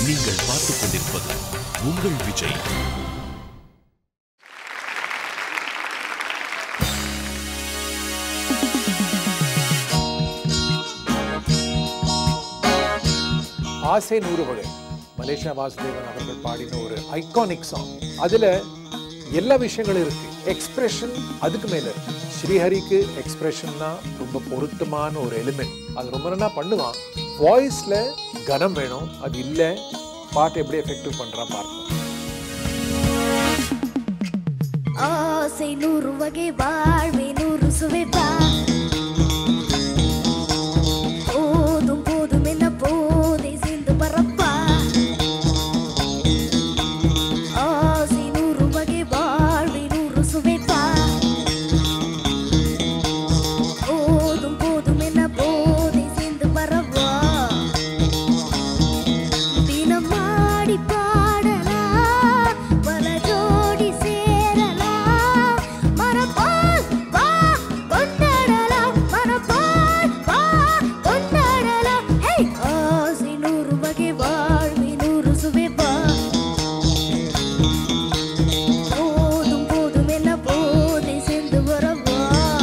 நீங்கள் பார்த்துக் கொண்டிருப்பது உங்கள் விஜய். ஆசை 100 வகை மலேசியா வாசுதேவன் அவர்கள் பாடின ஒரு ஐகானிக் சாங். அதுல எல்லா விஷயங்களும் இருக்கு. எக்ஸ்பிரஷன் அதுக்கு மேல இருக்கு. ஸ்ரீஹரிக்கு எக்ஸ்பிரஷன்னா ரொம்ப பொருத்தமான ஒரு எலிமெண்ட். அது ரொம்ப நல்லா பண்ணுவான். வாய்ஸ்ல கனம் வேணும். அது இல்ல பாட்டு எப்படி எஃபெக்டிவ் பண்றான் பார்ப்போம். ஆசை 100 வகை வாழ்வே 100 சுவைப்பா. போதும் போதும் என்ன போதை சேர்ந்து பரப்பா. ஆசை 100 வகை வாழ்வே 100 சுவைப்பா. போதும் போதும் என்ன போதை சேர்ந்து பரப்பா. தினம் ஆடி பாடலாம் பல ஜோடி சேரலாம். மனப்பால் வா கொண்டாடலாம். மனப்பால் வா கொண்டாடலாம். ஹே ஆசை 100 வகை வாழ்வே 100 சுவைப்பா. போதும் போதும் என்ன போதை சேர்ந்து வரவா.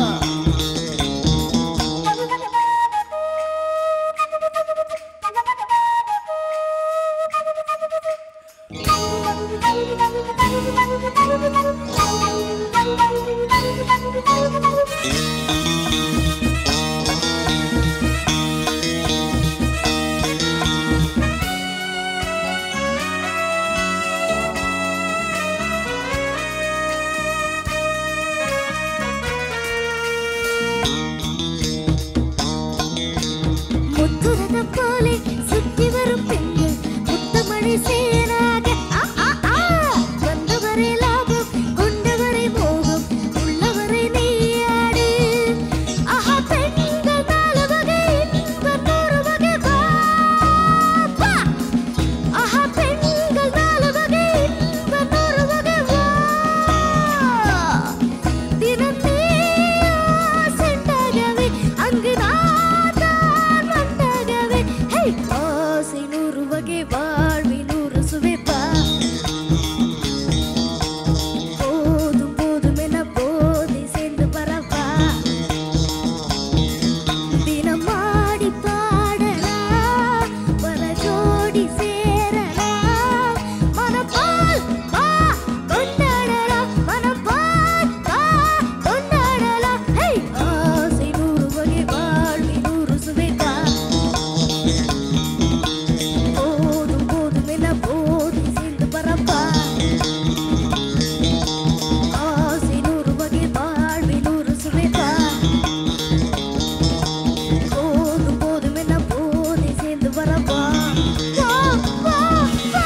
முத்துரதம் போலே சுற்றி வரும் பெண்கள் முத்தமழை சேராக வந்தவரை லாபம் கொண்டவரை மோகம் உள்ளவரை நீயாடு. ஆஹா பெண்கள் 4 வகை இன்பம் 100 வகை வா. ஆஹா பெண்கள் 4 வகை இன்பம் 100 வகை வா. தினம் நீ சென்றாகவே அங்கு நான் தான் வந்தாகவே. ஹே ஆசை 100 வகை வாழ்வே 100 சுவைப்பா. போதும் போதும் என போதை சேர்ந்து பரவா. தினம் ஆடி பாடலாம் பல ஜோடி சேரலாம். மனப்பால் வா கொண்டாடலாம். மனப்பால் வா கொண்டாடலாம். ஹே ஆசை 100 வகை வாழ்வே 100 சுவைப்பா. போதும் போதும் என போதை சேர்ந்து பரப்பா. ஆசை 100 வகை வாழ்வே 100 சுவைப்பா. போதும் போதும் என போதை சேர்ந்து வரப்பா. வா வா வா.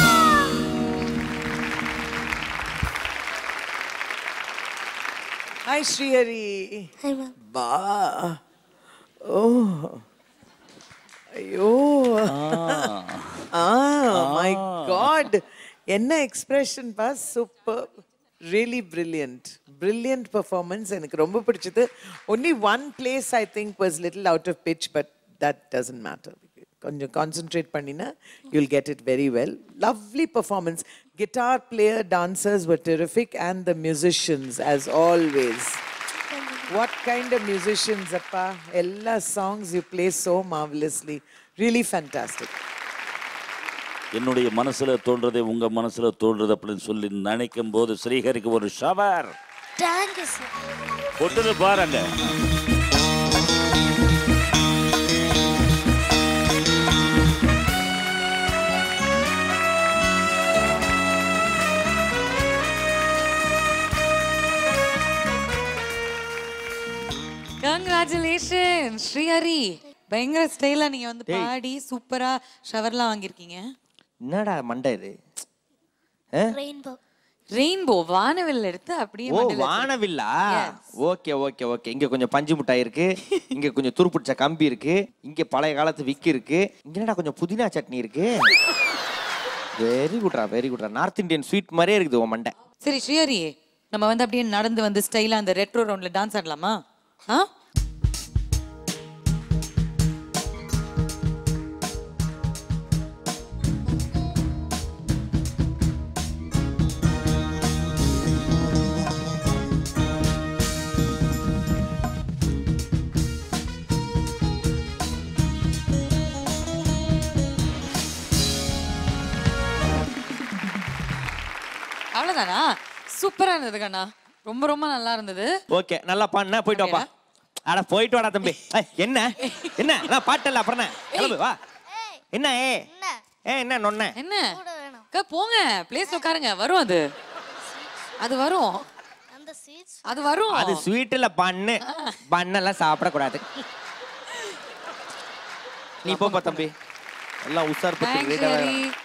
Hi Srihari. Hi ma'am. Ba. Oh. Ayyo. My God. Enna expression pa superb. Really brilliant. Brilliant performance. எனக்கு ரொம்ப பிடிச்சது. Only one place I think was little out of pitch, but that doesn't matter. கொஞ்சம் concentrate பண்ணினா you'll get it very well. Lovely performance. Guitar player, dancers were terrific and the musicians as always. What kind of musicians, appa? Ella songs you play so marvelously. Really fantastic. என்னுடைய மனசுல தோன்றதே உங்க மனசுல தோன்றது அப்படின்னு சொல்லி நினைக்கும் போது ஸ்ரீஹரிக்கு ஒரு ஷவர். Thank you sir. போட்டு பாருங்க. Congratulations Srihari. பயங்கர ஸ்டைலா நீங்க வந்து பாடி சூப்பரா ஷவர்லாம் வாங்கிருக்கீங்க. என்னடா மண்டை இது? Rainbow. ரெயின்போ வானவில் எடுத்து அப்படியே மண்டையில வானவில்லா. Okay okay okay. இங்க கொஞ்சம் பஞ்சு மிட்டாய் இருக்கு, இங்க கொஞ்சம் துருப்பிடிச்ச கம்பி இருக்கு, இங்க பழைய காலத்து விக்கி இருக்கு, இங்கடா கொஞ்சம் புதினா சட்னி இருக்கு. வெரி குட்ரா வெரி குட்ரா. நார்த் இந்தியன் ஸ்வீட் மாதிரியே இருக்குது உன் மண்டை. சரி ஸ்ரீஹரி, நம்ம வந்து அப்படியே நடந்து வந்து ஸ்டைலா அந்த ரெட்ரோ ரவுண்ட்ல டான்ஸ் ஆடலாமா? அவ்வளவுதானா? சூப்பரா இருந்தது கண்ணா. ரொம்ப ரொம்ப நல்லா இருந்தது. ஓகே, நல்லா பாடுன. போயிட்டு வாப்பா. அட போயிட்டு வாடா தம்பி. என்ன என்ன நான் பாட்டல அப்புறம் கிளம்பு வா. என்ன என்ன நொன்ன என்ன அக்கா போங்க, பிளேஸ்ல உட்காருங்க. வரும் அது. அது வரும். அது வரும். அது ஸ்வீட்ல பண்ணு. பண்ணெல்லாம் சாப்பிடக்கூடாது. நீ போப்பா தம்பி. எல்லாம் உஷார் பட்டு